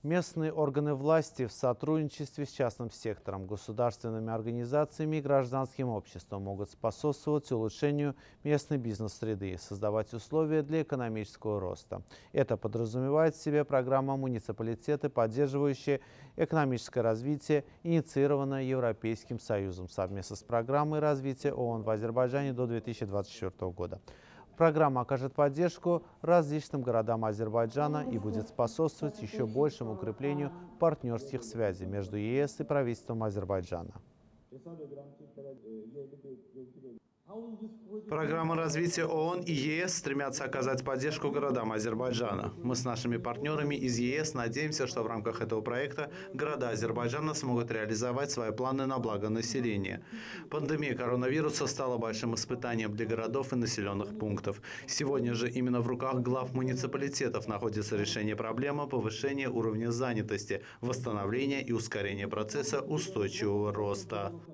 Местные органы власти в сотрудничестве с частным сектором, государственными организациями и гражданским обществом могут способствовать улучшению местной бизнес-среды, создавать условия для экономического роста. Это подразумевает в себе программа муниципалитеты, поддерживающая экономическое развитие, инициированная Европейским Союзом совместно с программой развития ООН в Азербайджане до 2024 года. Программа окажет поддержку различным городам Азербайджана и будет способствовать еще большему укреплению партнерских связей между ЕС и правительством Азербайджана. Программа развития ООН и ЕС стремятся оказать поддержку городам Азербайджана. Мы с нашими партнерами из ЕС надеемся, что в рамках этого проекта города Азербайджана смогут реализовать свои планы на благо населения. Пандемия коронавируса стала большим испытанием для городов и населенных пунктов. Сегодня же именно в руках глав муниципалитетов находится решение проблемы повышения уровня занятости, восстановления и ускорения процесса устойчивого роста.